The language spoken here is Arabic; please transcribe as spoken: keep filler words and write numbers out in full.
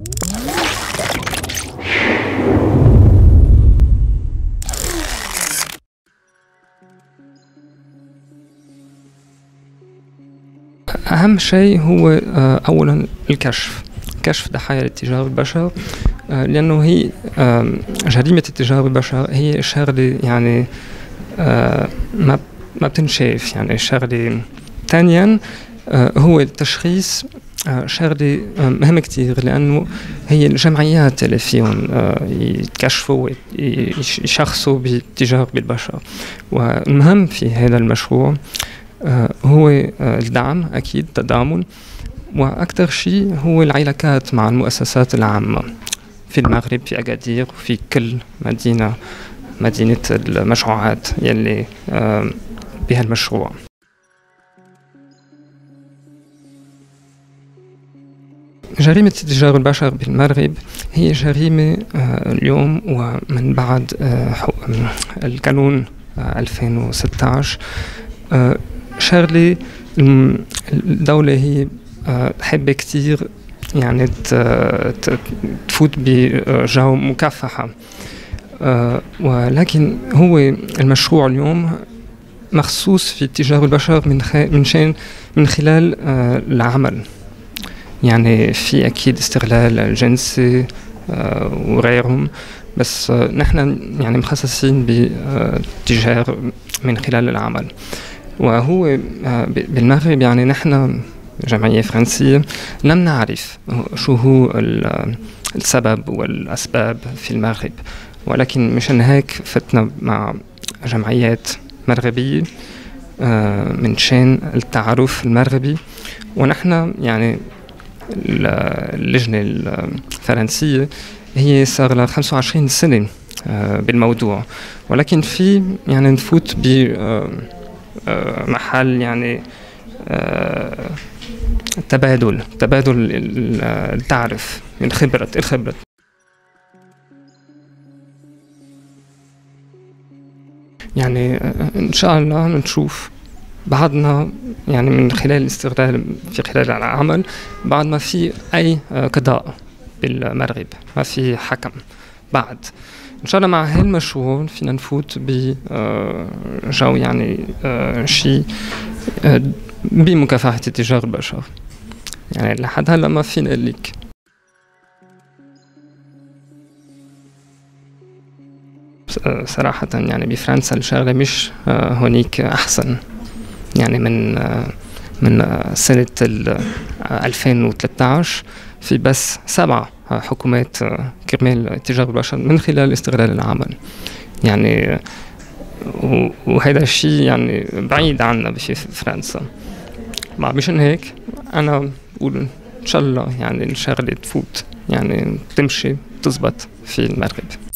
أهم شيء هو أولاً الكشف كشف ضحايا الاتجار بالبشر، لأنه هي جريمة الاتجار بالبشر هي شغلة يعني ما ما بتنشاف، يعني شغلة. ثانياً هو التشخيص شغلة مهم كتير، لأنه هي الجمعيات اللي فيهم يتكشفوا ويشخصوا بالاتجار بالبشر. والمهم في هذا المشروع هو الدعم، أكيد تضامن، وأكثر شيء هو العلاقات مع المؤسسات العامة في المغرب، في أكادير وفي كل مدينة مدينة المشروعات يلي بهالمشروع. جريمة اتجار البشر بالمغرب هي جريمة اليوم ومن بعد القانون ألفين وستة عشر شغلة الدولة هي تحب كتير يعني تفوت بجو مكافحة، ولكن هو المشروع اليوم مخصوص في اتجار البشر من من شان من خلال العمل، يعني في أكيد استغلال الجنسي وغيرهم، بس نحن يعني مخصصين باتجار من خلال العمل. وهو بالمغرب يعني نحن جمعية فرنسية لم نعرف شو هو السبب والأسباب في المغرب، ولكن مشان هيك فتنا مع جمعيات مغربية من شان التعرف المغربي. ونحن يعني اللجنة الفرنسية هي صار لها خمسة وعشرين سنة بالموضوع، ولكن في يعني نفوت ب محل يعني تبادل تبادل التعرف من خبرة الخبرة. يعني إن شاء الله نشوف بعضنا يعني من خلال الاستغلال في خلال العمل، بعد ما في أي قضاء بالمغرب، ما في حكم بعد. إن شاء الله مع هالمشروع فينا نفوت بجو يعني شيء بمكافحة اتجار البشر، يعني لحد هلا ما فينا لك. صراحة يعني بفرنسا الشغلة مش هونيك أحسن، يعني من من سنة ألفين وثلاثة عشر في بس سبع حكومات كرمال اتجار البشر من خلال استغلال العمل، يعني وهذا الشيء يعني بعيد عنا في فرنسا. مشان هيك أنا بقول إن شاء الله يعني الشغلة تفوت يعني تمشي تزبط في المغرب.